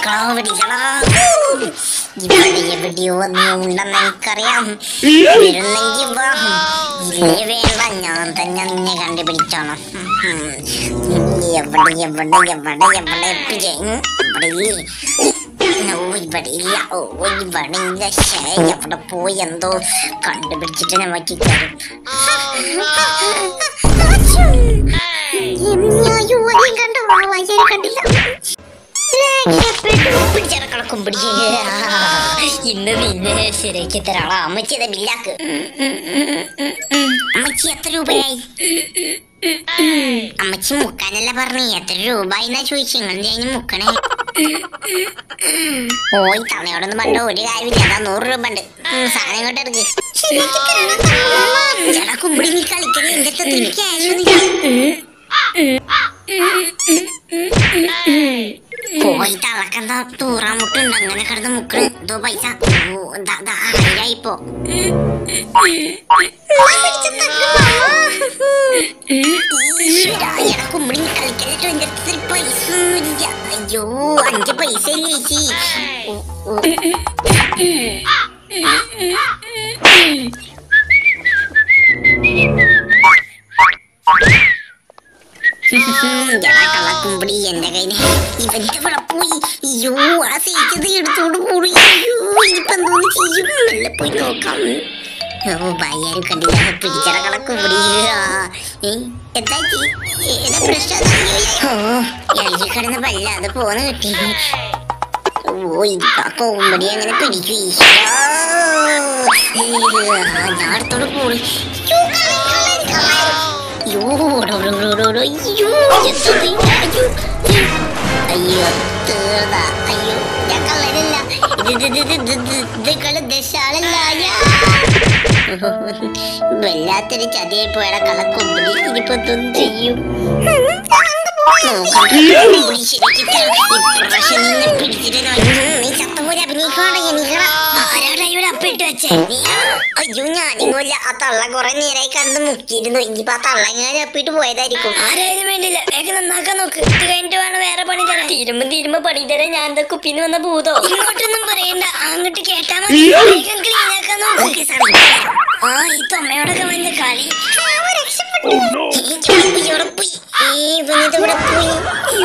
എവിടെയോ നീ ഉണ്ടെന്ന് എനിക്കറിയാം. വരുന്നെങ്കി വാ, ഇല്ലേ വേണ്ട, ഞാൻ തന്നെ നിന്നെ കണ്ടുപിടിച്ചോണം. എവിടെ എവിടെ എവിടെ എവിടെ ഇവിടെ ഇല്ല. ഇവിടെ ഇല്ല. എവിടെ പോയി എന്തോ കണ്ടുപിടിച്ചിട്ട് ഞാൻ വറ്റിക്കാരും. കണ്ടില്ല. ഇന്ന് പിന്നെ ശരിയാക്കി തരാളാ. അമ്മച്ചിയുടെ ബില്ലാക്ക്. അമ്മച്ചി എത്ര രൂപയായി? അമ്മച്ചി മുക്കാനല്ല പറഞ്ഞു, എത്ര രൂപ എന്നാ ചോദിച്ചു. നിങ്ങൾ മുക്കണേ. ഓയ് തവണയോടൊന്നും പണ്ടോ ഒരു കാര്യമില്ല. അതാ 100 രൂപ ഉണ്ട്. സാധനം ഇങ്ങോട്ട് എടുക്ക്. ചേട്ടാ കുമ്പിടി നീ കളിക്കണേ. എന്റെ അടുത്ത് ക്യാഷ് പോയി തളക്കെന്താ തൂറാമുട്ടുണ്ട്. അങ്ങനെ കിടന്ന് മുക്കണ്. എന്തോ പൈസ ആയിപ്പോ കുമ്പിടി കളിക്കാനായിട്ട് എന്റെ അടുത്ത് പൈസ ഒന്നുമില്ല. അയ്യോ 5 പൈസ ചേച്ചി. കള്ളക്കുമ്പിടി എന്റെ കയ്യിൽ ഇവന്റെ ഇവിടെ പോയി. അയ്യോ ആ സീറ്റത് എടുത്തോണ്ട് പോയി. അയ്യോ ഇനിയിപ്പോ എന്തോന്ന് ചെയ്യും? മെല്ലെ പോയി നോക്കാം. ഓ ഭാര്യാരും കണ്ടില്ല. പിടിച്ചട കളക്കുമ്പിടി. എന്താ ഏതാ പ്രശ്നം? ഓ എഴുതി കിടന്ന വല്ലാതെ പോന്ന് കിട്ടി. ഓ ഇപ്പൊ കുമ്പടി അങ്ങനെ പിടിക്കൂ. ഞാൻ അടുത്തോട് പോയി. അയ്യോ തീർന്ന. അയ്യോ ഞാൻ കള്ളനല്ല. ഇത് ദശാളല്ല. വല്ലാത്തൊരു ചതിയായി പോയട കളക്കൊമ്പടി. ഇനിയിപ്പോ എന്തൊന്നും ചെയ്യും? നീ ചത്തപോലെ അഭിനയിക്കാണ്. ആരാടാ ഇവിടെ അപ്പിട്ട് വെച്ചേ? അയ്യോ ഞാനിങ്ങോല്ല. ആ തള്ള കൊറേ നേരായി കണ്ട് മുക്കിയിരുന്നു. ഇനിയിപ്പോ ആ തള്ളങ്ങനെ അപ്പിട്ട് പോയതായിരിക്കും. ആരായാലും വേണ്ടില്ല, വേഗം നന്നാക്കാൻ നോക്ക്. ഇത് കഴിഞ്ഞിട്ട് വേണം വേറെ പണി തരാൻ. തീരുമ്പോ പണി തരാൻ. ഞാൻ എന്താ കുപ്പിന്ന് വന്ന ഭൂതോ? ഇങ്ങോട്ടൊന്നും പറയണ്ട, അങ്ങോട്ട് കേട്ടാ മതി. വേഗം ക്ലീൻ ആക്കാൻ നോക്ക്. ആ ഈ തൊമ്മയോടൊക്കെ വന്ന കളി. രക്ഷപ്പെട്ടു.